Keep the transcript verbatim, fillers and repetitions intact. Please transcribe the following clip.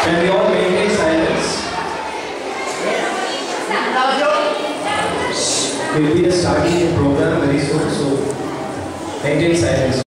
Can we all maintain silence? We'll be starting the program very soon, so maintain silence.